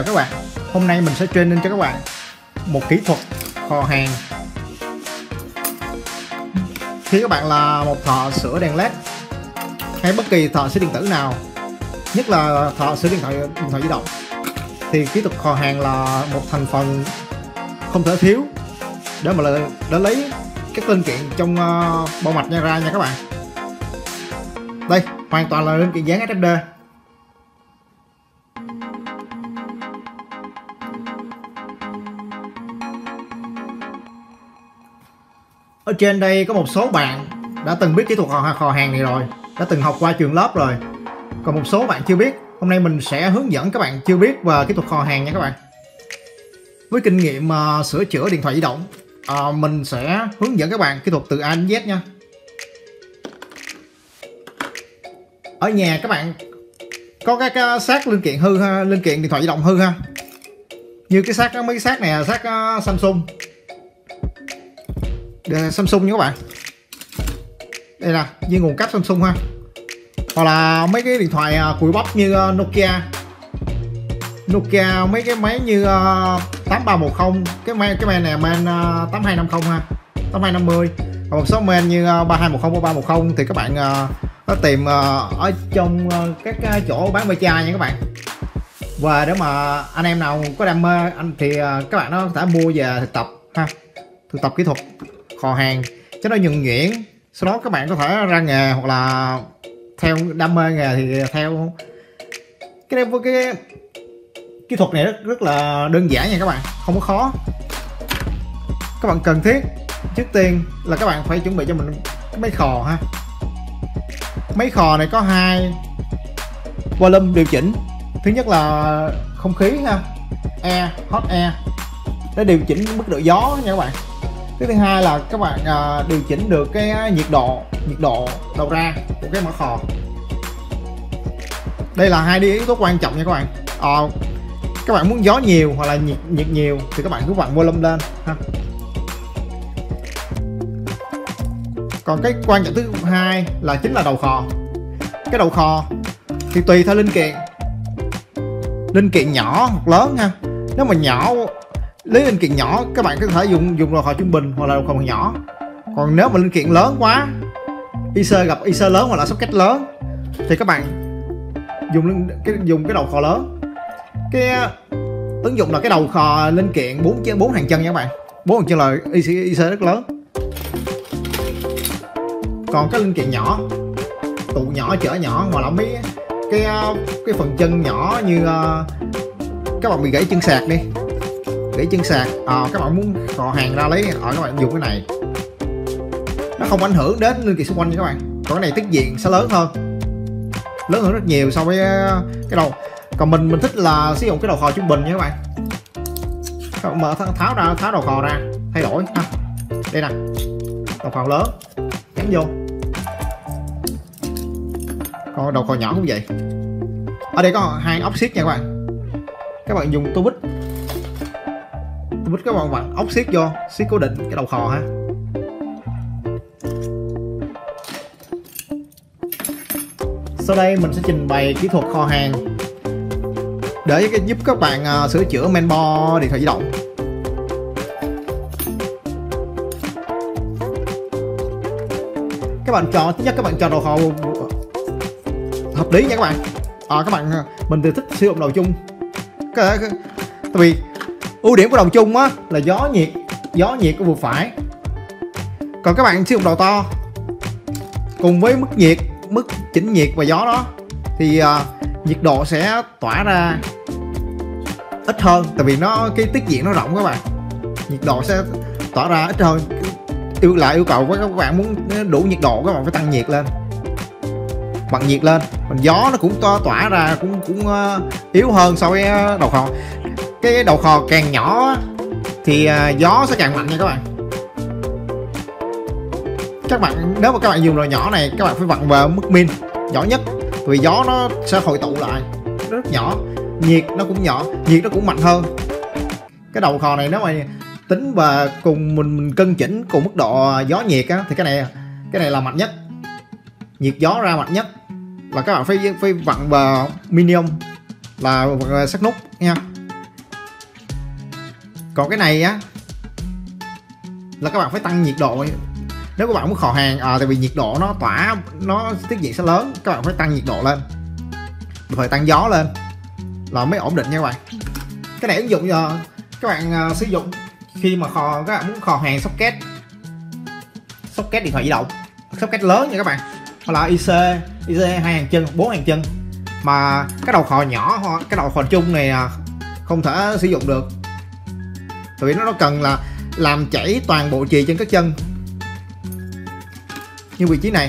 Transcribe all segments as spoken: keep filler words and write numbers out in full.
chào các bạn. Hôm nay mình sẽ training cho các bạn một kỹ thuật kho hàng. Khi các bạn là một thợ sửa đèn led hay bất kỳ thợ sửa điện tử nào, nhất là thợ sửa điện thoại điện thoại di động, thì kỹ thuật kho hàng là một thành phần không thể thiếu để mà để lấy các linh kiện trong uh, bao mạch nha ra nha các bạn. Đây hoàn toàn là linh kiện dán ét ép đê. Ở trên đây có một số bạn đã từng biết kỹ thuật kho hàng này rồi, đã từng học qua trường lớp rồi. Còn một số bạn chưa biết, hôm nay mình sẽ hướng dẫn các bạn chưa biết về kỹ thuật kho hàng nha các bạn. Với kinh nghiệm uh, sửa chữa điện thoại di động, uh, mình sẽ hướng dẫn các bạn kỹ thuật từ A đến Z nha. Ở nhà các bạn có các uh, xác linh kiện hư ha, linh kiện điện thoại di động hư ha. Như cái xác mấy cái xác này là xác uh, Samsung. Để Samsung nha các bạn. Đây nè, như nguồn cáp Samsung ha. Hoặc là mấy cái điện thoại uh, cùi bắp như uh, Nokia. Nokia mấy cái máy như uh, tám ba một không, cái máy cái máy này men uh, tám hai năm không ha, tám hai năm mươi. Còn một số men như uh, ba hai một không, ba ba một không thì các bạn uh, có tìm uh, ở trong uh, các uh, chỗ bán ve chai nha các bạn. Và để mà anh em nào có đam mê anh thì uh, các bạn nó có thể mua về thực tập ha, thực tập kỹ thuật kho hàng cho nó nhuần nhuyễn. Sau đó các bạn có thể ra nghề hoặc là theo đam mê nghề thì theo cái với cái kỹ thuật này rất rất là đơn giản nha các bạn, không có khó. Các bạn cần thiết trước tiên là các bạn phải chuẩn bị cho mình cái máy khò ha. Máy khò này có hai volume điều chỉnh. Thứ nhất là không khí ha, air, hot air, để điều chỉnh mức độ gió nha các bạn. Cái thứ hai là các bạn uh, điều chỉnh được cái nhiệt độ nhiệt độ đầu ra của cái mã khò. Đây là hai yếu tố quan trọng nha các bạn. Uh, các bạn muốn gió nhiều hoặc là nhiệt nhiệt nhiều thì các bạn cứ vặn volume lên ha. Còn cái quan trọng thứ hai là chính là đầu khò. Cái đầu khò thì tùy theo linh kiện, linh kiện nhỏ hoặc lớn ha. Nếu mà nhỏ, lấy linh kiện nhỏ các bạn có thể dùng dùng đầu khò trung bình hoặc là đầu khò nhỏ. Còn nếu mà linh kiện lớn quá, i xê gặp i xê lớn hoặc là socket lớn thì các bạn dùng cái dùng cái đầu khò lớn. Cái ứng dụng là cái đầu khò linh kiện bốn bốn hàng chân nha các bạn. Bốn hàng chân là i xê rất lớn. Còn cái linh kiện nhỏ, tụ nhỏ, chở nhỏ hoặc là mấy cái cái phần chân nhỏ như uh, các bạn bị gãy chân sạc đi, gãy chân sạc, à, các bạn muốn kho hàng ra lấy, ở các bạn dùng cái này, nó không ảnh hưởng đến linh kiện xung quanh nha các bạn. Còn cái này tiết diện sẽ lớn hơn, lớn hơn rất nhiều so với cái đầu. Còn mình mình thích là sử dụng cái đầu khò trung bình nha các bạn. Các bạn mở tháo ra, tháo đầu khò ra, thay đổi ha. Đây nè, đầu khò lớn gắn vô. Còn đầu khò nhỏ cũng vậy. Ở đây có hai ốc siết nha các bạn. Các bạn dùng tô bích, tô bích các bạn vặn ốc siết vô, siết cố định cái đầu khò ha. Sau đây mình sẽ trình bày kỹ thuật kho hàng để giúp các bạn uh, sửa chữa mainboard điện thoại di động. Các bạn chọn, thứ nhất các bạn chọn đầu khò hợp lý nha các bạn. À, các bạn mình thì thích sử dụng đầu chung. Cái, cái, tại vì ưu điểm của đầu chung á là gió nhiệt, gió nhiệt của vừa phải. Còn các bạn sử dụng đầu to cùng với mức nhiệt, mức chỉnh nhiệt và gió đó thì uh, nhiệt độ sẽ tỏa ra ít hơn, tại vì nó cái tiết diện nó rộng các bạn, nhiệt độ sẽ tỏa ra ít hơn. Yêu lại yêu cầu với các bạn muốn đủ nhiệt độ các bạn phải tăng nhiệt lên, bằng nhiệt lên. Còn gió nó cũng to, tỏa ra cũng cũng uh, yếu hơn so với đầu khò. Cái đầu khò càng nhỏ thì uh, gió sẽ càng mạnh nha các bạn. Các bạn nếu mà các bạn dùng đầu nhỏ này các bạn phải vặn vào mức min nhỏ nhất, vì gió nó sẽ hội tụ lại rất nhỏ, nhiệt nó cũng nhỏ, nhiệt nó cũng mạnh hơn. Cái đầu khò này nếu mà tính và cùng mình, mình cân chỉnh cùng mức độ gió nhiệt á, thì cái này cái này là mạnh nhất, nhiệt gió ra mạnh nhất là các bạn phải phải vặn vào minimum là sắc nút nha. Còn cái này á là các bạn phải tăng nhiệt độ. Nếu các bạn muốn kho hàng à, tại vì nhiệt độ nó tỏa, nó tiết diện sẽ lớn, các bạn phải tăng nhiệt độ lên, phải tăng gió lên là mới ổn định nha các bạn. Cái này ứng dụng uh, các bạn uh, sử dụng khi mà kho, các bạn muốn kho hàng socket, socket điện thoại di động, socket lớn nha các bạn, hoặc là i xê, i xê hai hàng chân, bốn hàng chân, mà cái đầu kho nhỏ, cái đầu kho chung này không thể sử dụng được, tại vì nó, nó cần là làm chảy toàn bộ chì trên các chân. Như vị trí này,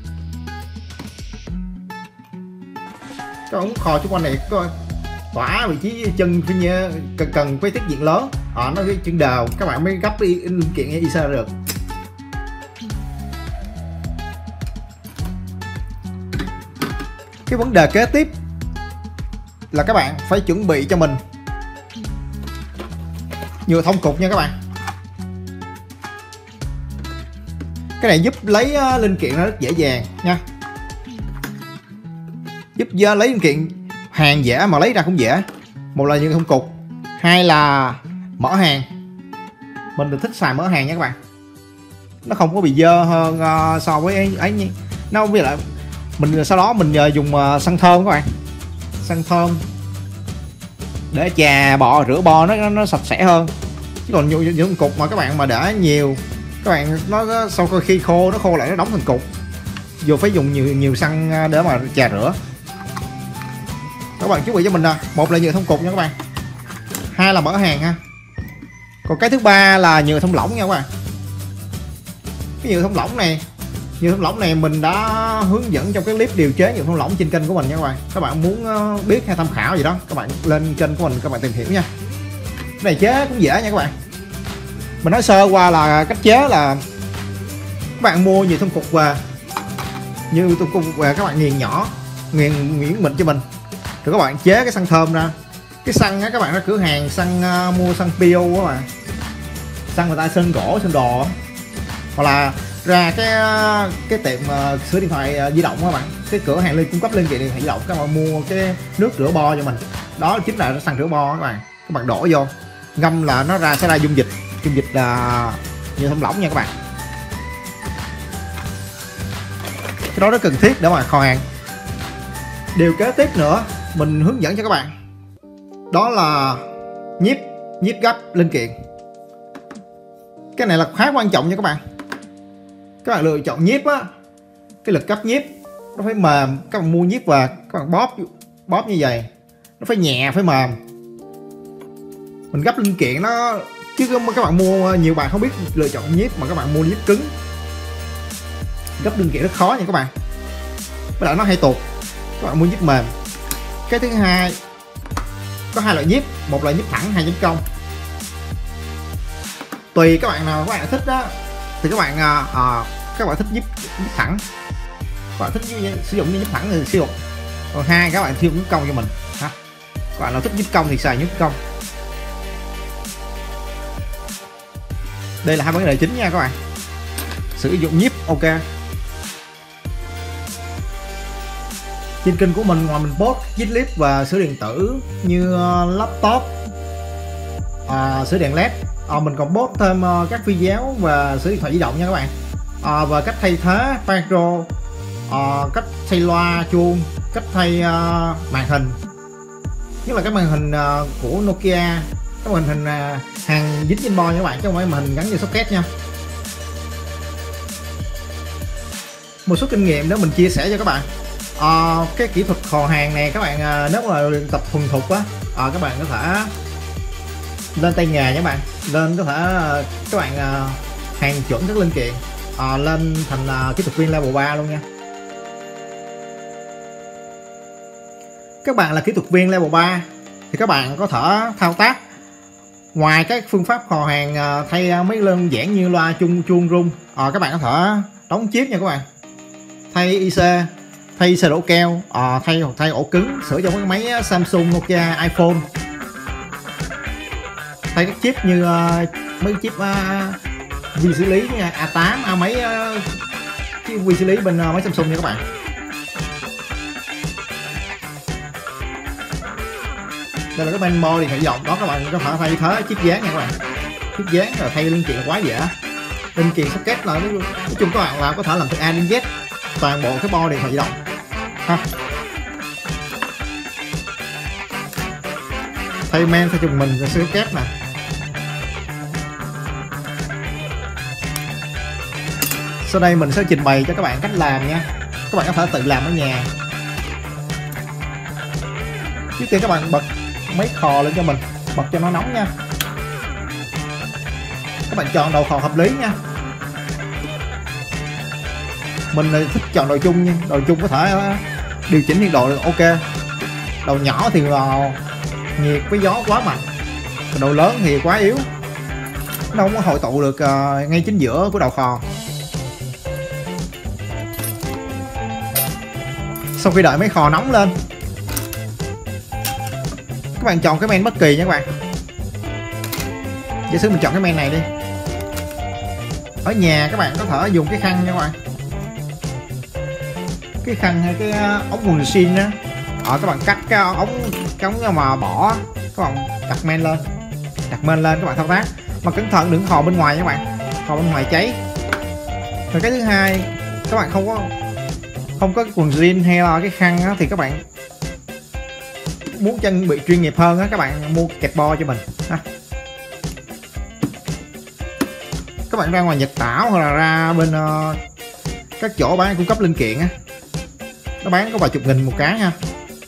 các bạn muốn kho chung quanh này có tỏa vị trí chân phía như cần cần cái tiết diện lớn, họ nó cái chân đều, các bạn mới gấp đi linh kiện i xê được. Cái vấn đề kế tiếp là các bạn phải chuẩn bị cho mình nhựa thông cục nha các bạn. Cái này giúp lấy uh, linh kiện nó rất dễ dàng nha, giúp uh, lấy linh kiện hàng dễ mà lấy ra cũng dễ. Một là nhựa thông cục, hai là mở hàng. Mình được thích xài mở hàng nha các bạn, nó không có bị dơ hơn uh, so với ấy, ấy nó với lại mình sau đó mình uh, dùng uh, xăng thơm các bạn, xăng thơm để chà bò, rửa bò nó nó sạch sẽ hơn. Chứ còn nhựa thông cục mà các bạn mà để nhiều, các bạn nó sau khi khô nó khô lại nó đóng thành cục, dù phải dùng nhiều nhiều xăng để mà chà rửa. Các bạn chuẩn bị cho mình nè, một là nhựa thông cục nha các bạn, hai là mở hàng ha. Còn cái thứ ba là nhựa thông lỏng nha các bạn. Cái nhựa thông lỏng này, nhựa thông lỏng này mình đã hướng dẫn trong cái clip điều chế nhựa thông lỏng trên kênh của mình nha các bạn. Các bạn muốn biết hay tham khảo gì đó, các bạn lên kênh của mình các bạn tìm hiểu nha. Cái này chế cũng dễ nha các bạn. Mình nói sơ qua là cách chế là các bạn mua nhựa thông cục về, như thông cục về các bạn nghiền nhỏ, nghiền nghiền mịn cho mình, rồi các bạn chế cái xăng thơm ra. Cái xăng á, các bạn ra cửa hàng xăng uh, mua xăng pê ô các bạn, xăng người ta sơn gỗ sơn đồ, hoặc là ra cái cái tiệm uh, sửa điện thoại uh, di động các bạn, cái cửa hàng lên cung cấp linh kiện điện thoại di động, các bạn mua cái nước rửa bo cho mình, đó chính là xăng rửa bo các bạn. Các bạn đổ vô ngâm là nó ra sẽ ra dung dịch, dung dịch là uh, nhựa thông lỏng nha các bạn. Cái đó rất cần thiết để mà kho hàng. Điều kế tiếp nữa mình hướng dẫn cho các bạn đó là nhíp, nhíp gấp linh kiện. Cái này là khá quan trọng nha các bạn. Các bạn lựa chọn nhíp á, cái lực gấp nhíp nó phải mềm. Các bạn mua nhíp về các bạn bóp bóp như vậy, nó phải nhẹ, phải mềm. Mình gấp linh kiện nó, chứ các bạn mua, nhiều bạn không biết lựa chọn nhíp mà các bạn mua nhíp cứng, gấp linh kiện rất khó nha các bạn, với lại nó hay tuột. Các bạn mua nhíp mềm. Cái thứ hai, có hai loại nhíp, một là nhíp thẳng, hai nhíp cong. Tùy các bạn nào các bạn thích đó thì các bạn à, các bạn thích nhíp, nhíp thẳng, các bạn thích sử dụng nhíp thẳng thì sử dụng. Còn hai các bạn sử dụng nhíp cong cho mình ha. Các bạn nào thích nhíp cong thì xài nhíp cong. Đây là hai vấn đề chính nha các bạn. Sử dụng nhíp ok. Trên kênh của mình, ngoài mình post viết clip và sửa điện tử như laptop, à, sửa đèn led, à, mình còn post thêm uh, các video và sửa điện thoại di động nha các bạn, à, và cách thay thế micro, à, cách thay loa chuông, cách thay uh, màn hình, nhất là cái màn hình uh, của Nokia, cái màn hình uh, hàng dính trên bo nha các bạn, chứ không phải màn hình gắn như socket nha. Một số kinh nghiệm đó mình chia sẻ cho các bạn. À, cái kỹ thuật kho hàng này các bạn à, nếu mà luyện tập thuần thục á, à, các bạn có thể lên tay nghề nha các bạn, lên có thể các bạn à, hàng chuẩn các linh kiện, à, lên thành à, kỹ thuật viên level ba luôn nha. Các bạn là kỹ thuật viên level ba thì các bạn có thể thao tác ngoài các phương pháp kho hàng à, thay mấy đơn giản như loa chuông chuông rung, à, các bạn có thể đóng chip nha các bạn, thay i xê, thay sơ đổ keo, à, thay hoặc thay ổ cứng, sửa cho mấy máy Samsung, Nokia, iPhone, thay các chip như uh, mấy chip uh, vi xử lý nha, A tám, A mấy uh, chip vi xử lý bên uh, máy Samsung nha các bạn. Đây là cái main board điện thoại di động đó, các bạn có thể thay thế chip dán nha các bạn. Chip dán rồi thay linh kiện là quá dễ. Linh kiện socket là nói, nói chung các bạn là có thể làm từ A đến Z toàn bộ cái board điện thoại di động ha. Thay main theo chung mình và socket nè. Sau đây mình sẽ trình bày cho các bạn cách làm nha. Các bạn có thể tự làm ở nhà. Trước tiên các bạn bật máy khò lên cho mình, bật cho nó nóng nha. Các bạn chọn đầu khò hợp lý nha. Mình thích chọn đầu chung nha, đầu chung có thể điều chỉnh nhiệt độ được ok. Đầu nhỏ thì nhiệt với gió quá mạnh, đầu lớn thì quá yếu, nó không có hội tụ được ngay chính giữa của đầu khò. Sau khi đợi máy khò nóng lên, các bạn chọn cái main bất kỳ nha các bạn. Giả sử mình chọn cái main này đi. Ở nhà các bạn có thể dùng cái khăn nha các bạn. Cái khăn hay cái ống quần jean á. Ở các bạn cắt cái ống cái ống mà bỏ, các bạn đặt main lên. Đặt main lên các bạn thao tác. Mà cẩn thận đừng khò bên ngoài nha các bạn. Khò bên ngoài cháy. Rồi cái thứ hai, các bạn không có không có cái quần jean hay là cái khăn á, thì các bạn muốn trang bị chuyên nghiệp hơn á, các bạn mua kẹp bo cho mình ha. Các bạn ra ngoài Nhật Tảo hoặc là ra bên uh, các chỗ bán cung cấp linh kiện á, nó bán có vài chục nghìn một cái ha.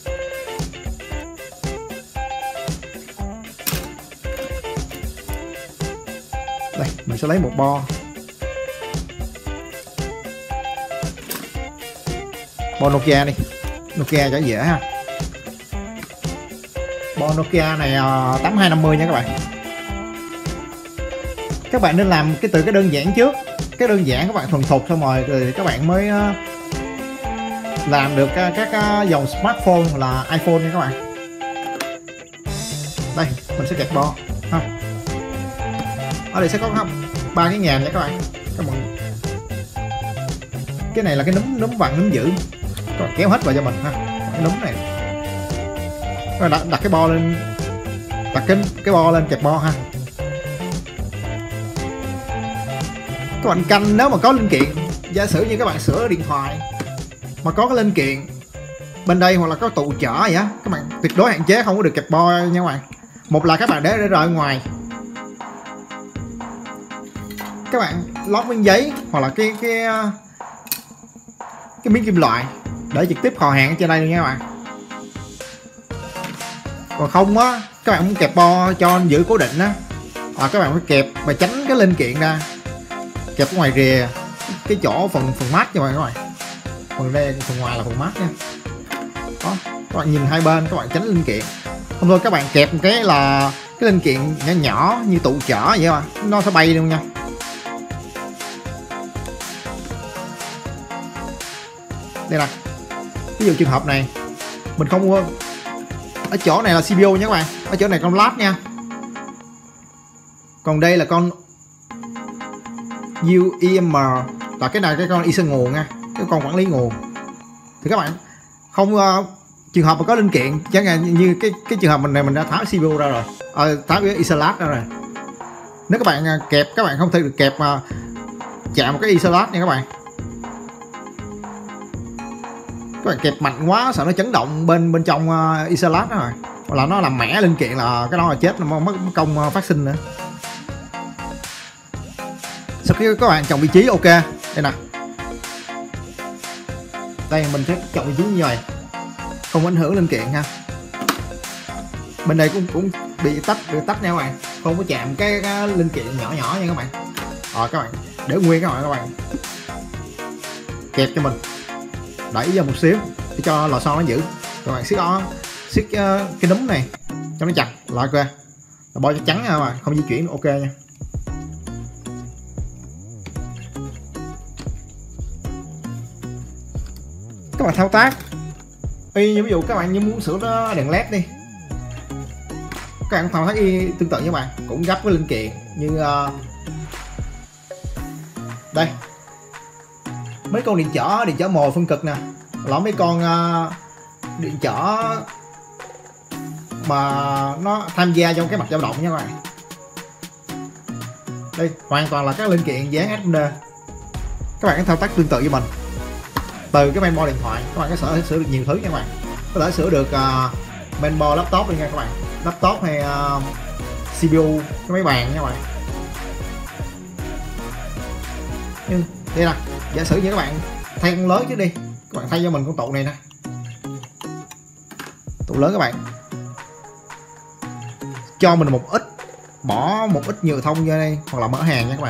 Đây mình sẽ lấy một bo. Bo Nokia đi, Nokia cho dễ ha. Bo Nokia này uh, tám hai năm mươi nha các bạn. Các bạn nên làm cái từ cái đơn giản trước. Cái đơn giản các bạn thuần thục xong rồi thì các bạn mới uh, làm được uh, các uh, dòng smartphone là iPhone nha các bạn. Đây mình sẽ kẹp bo ha. Ở đây sẽ có ba cái nhàm nha các bạn. Các bạn cái này là cái núm núm vặn núm giữ, các bạn kéo hết vào cho mình ha. Cái núm này rồi đặt, đặt cái bo lên, đặt cái cái bo lên kẹp bo ha. Các bạn canh nếu mà có linh kiện, giả sử như các bạn sửa điện thoại mà có cái linh kiện bên đây hoặc là có tụ chở vậy á, các bạn tuyệt đối hạn chế không có được kẹp bo nha các bạn. Một là các bạn để để rời ngoài, các bạn lót miếng giấy hoặc là cái cái cái miếng kim loại để trực tiếp khò hàng ở trên đây luôn nha các bạn. Còn không á, các bạn muốn kẹp bo cho giữ cố định á, à, các bạn phải kẹp và tránh cái linh kiện ra, kẹp ở ngoài rìa cái chỗ phần phần mát cho các bạn. Phần đây phần ngoài là phần mát nha. Đó, các bạn nhìn hai bên các bạn tránh linh kiện. Không thôi các bạn kẹp một cái là cái linh kiện nhỏ nhỏ như tụ chở vậy mà nó sẽ bay luôn nha. Đây nè, ví dụ trường hợp này mình không mua, ở chỗ này là xê pê u nha các bạn, ở chỗ này con lát nha, còn đây là con u e em là cái này cái con i xê nguồn nha, cái con quản lý nguồn. Thì các bạn không uh, trường hợp mà có linh kiện chẳng hạn như cái cái trường hợp mình này mình đã tháo xê pê u ra rồi, à, tháo cái isolat ra rồi. Nếu các bạn uh, kẹp các bạn không thể được kẹp uh, chạm một cái isolat nha các bạn. Các bạn kẹp mạnh quá sợ nó chấn động bên bên trong uh, isolat đó rồi, hoặc là nó làm mẻ linh kiện là cái đó là chết, nó mất công uh, phát sinh nữa. Sau khi các bạn chọn vị trí ok, đây nè, đây mình sẽ chọn vị trí như vậy, không ảnh hưởng linh kiện ha. Bên đây cũng cũng bị tách bị tách nha các bạn, không có chạm cái, cái linh kiện nhỏ nhỏ nha các bạn. Rồi các bạn để nguyên các bạn các bạn kẹp cho mình, đẩy ra một xíu để cho lò xo nó giữ. Các bạn siết đó, siết uh, cái núm này cho nó chặt lại ok, là bo cho trắng nha các bạn, không di chuyển ok nha. Các bạn thao tác y như ví dụ các bạn như muốn sửa nó đèn led đi, các bạn thao tác y tương tự như bạn, cũng gấp cái linh kiện như uh, đây mấy con điện trở điện trở mồi phân cực nè, là mấy con uh, điện trở mà nó tham gia trong cái mặt dao động nha các bạn. Đây hoàn toàn là các linh kiện dán ét em đê. Các bạn có thao tác tương tự với mình. Từ cái mainboard điện thoại các bạn có thể sửa được nhiều thứ nha các bạn. Có thể sửa được uh, mainboard laptop đi nha các bạn, laptop hay uh, xê pê u, cái máy bàn nha các bạn. Nhưng đây nè, giả sử như các bạn thay con lớn chứ đi, các bạn thay cho mình con tụ này nè, tụ lớn các bạn, cho mình một ít, bỏ một ít nhựa thông vô đây hoặc là mở hàng nha các bạn.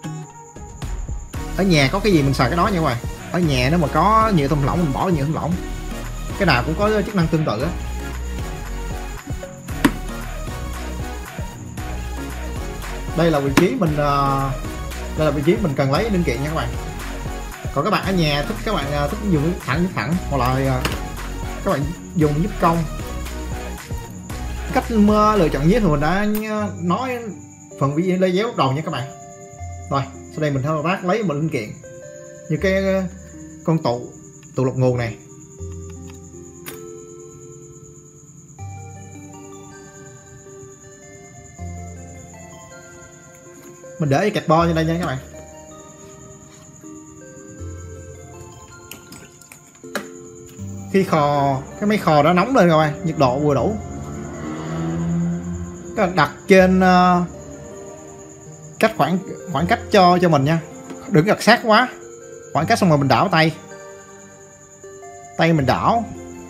Ở nhà có cái gì mình xài cái đó nha các bạn. Ở nhà nếu mà có nhựa thông lỏng mình bỏ nhựa thông lỏng, cái nào cũng có chức năng tương tự á. Đây là vị trí mình đây là vị trí mình cần lấy linh kiện nha các bạn. Còn các bạn ở nhà thích các bạn thích dùng thẳng thẳng hoặc là các bạn dùng giúp công. Cách lựa chọn nhíp thì mình đã nói phần video lấy dấu đầu nha các bạn. Rồi sau đây mình thao tác lấy một linh kiện như cái con tụ tụ lọc nguồn này. Mình để kẹp bo trên đây nha các bạn. Khi khò cái máy khò đó nóng lên rồi, nhiệt độ vừa đủ, các bạn đặt trên uh, cách khoảng khoảng cách cho cho mình nha, đừng đặt sát quá, khoảng cách xong rồi mình đảo tay tay mình đảo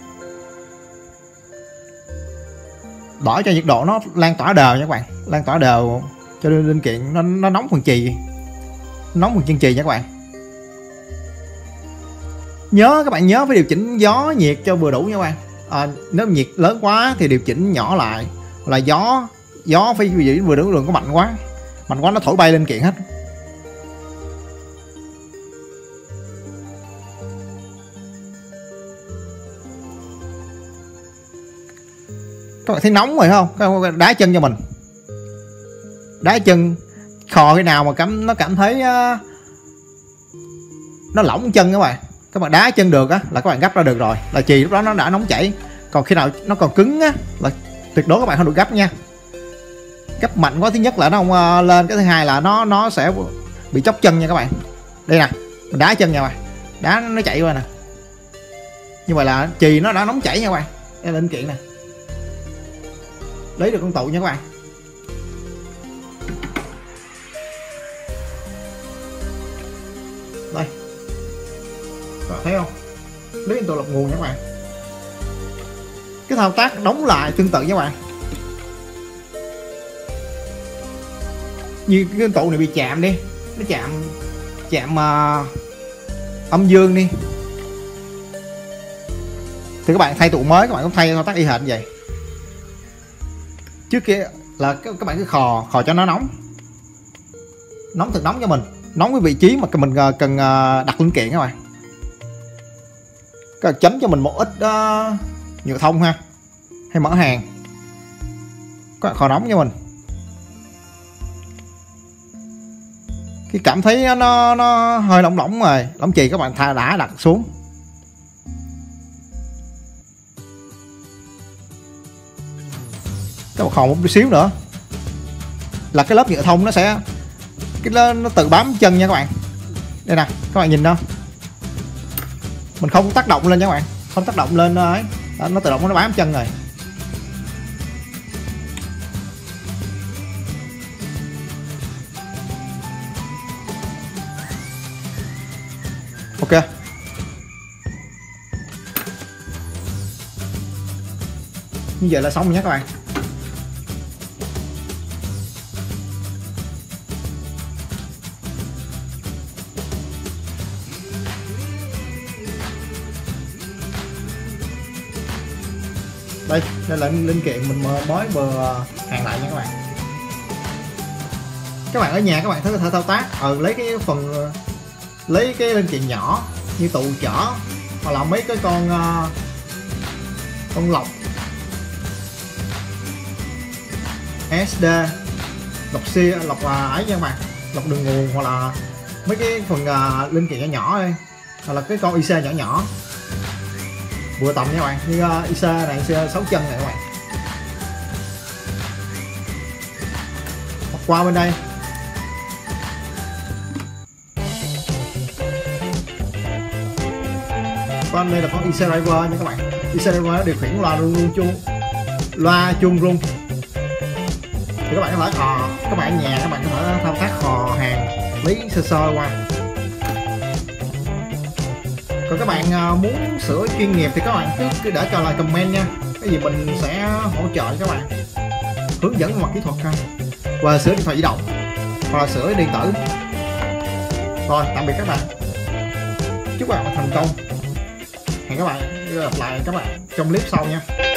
đảo cho nhiệt độ nó lan tỏa đều nha các bạn, lan tỏa đều cho nên linh kiện nó, nó nóng phần chì, nóng phần chân chì nha các bạn. Nhớ các bạn nhớ phải điều chỉnh gió nhiệt cho vừa đủ nha các bạn. À, nếu nhiệt lớn quá thì điều chỉnh nhỏ lại, là gió gió phải giữ vừa đủ, đừng có mạnh quá, mạnh quá nó thổi bay linh kiện hết. Các bạn thấy nóng rồi không? Các bạn đá chân cho mình, đá chân khò cái nào mà cảm nó cảm thấy uh, nó lỏng chân các bạn, các bạn đá chân được á là các bạn gấp ra được rồi, là chì lúc đó nó đã nóng chảy. Còn khi nào nó còn cứng á là tuyệt đối các bạn không được gấp nha. Gấp mạnh quá thứ nhất là nó không uh, lên, cái thứ hai là nó nó sẽ bị chóc chân nha các bạn. Đây nè, mình đá chân nha các bạn, đá nó chạy qua nè, như vậy là chì nó đã nóng chảy nha các bạn. Đây là linh kiện nè, lấy được con tụ nha các bạn. Đây các bạn thấy không, lấy con tụ lọc nguồn nha các bạn. Cái thao tác đóng lại tương tự nha các bạn. Như cái tụ này bị chạm đi, nó chạm chạm uh, âm dương đi thì các bạn thay tụ mới, các bạn cũng thay thao tác y hệt như vậy. Trước kia là các bạn cứ khò khò cho nó nóng, nóng thật nóng cho mình, nóng cái vị trí mà mình cần đặt linh kiện các bạn. Các bạn chấm cho mình một ít uh, nhựa thông ha, hay mở hàng, các bạn khò nóng cho mình. Khi cảm thấy nó nó hơi lỏng lỏng rồi, lỏng chì, các bạn tha đã đặt xuống. Các bạn khò một chút xíu nữa là cái lớp nhựa thông nó sẽ cái nó, nó tự bám chân nha các bạn. Đây nè, các bạn nhìn đâu, mình không tác động lên nha các bạn, không tác động lên ấy, đó, nó tự động nó bám chân rồi. Ok, như vậy là xong rồi nhé các bạn. Đây, đây là linh kiện mình mới vừa hàng lại nha các bạn. Các bạn ở nhà các bạn có thể thao tác, ừ, lấy cái phần lấy cái linh kiện nhỏ như tụ chở hoặc là mấy cái con uh, con lọc ét đê, lọc xi, lọc uh, ấy nha các bạn, lọc đường nguồn, hoặc là mấy cái phần uh, linh kiện nhỏ nhỏ đây, hoặc là cái con i xê nhỏ nhỏ vừa tầm nha các bạn, như uh, i xê này, i xê sáu chân này các bạn. qua bên đây. Con đây là con i xê Driver nha các bạn. i xê Driver nó điều khiển loa rung rung chuông, loa chuông rung. Thì các bạn có thể khò, các bạn ở nhà các bạn có thể thao tác khò hàng lý sơ sơ qua. Còn các bạn muốn sửa chuyên nghiệp thì các bạn cứ, cứ để cho lại comment nha. Cái gì mình sẽ hỗ trợ cho các bạn, hướng dẫn mặt kỹ thuật ha, và sửa điện thoại di động hoặc là sửa điện tử. Rồi tạm biệt các bạn, chúc các bạn thành công. Hẹn các bạn gặp lại các bạn trong clip sau nha.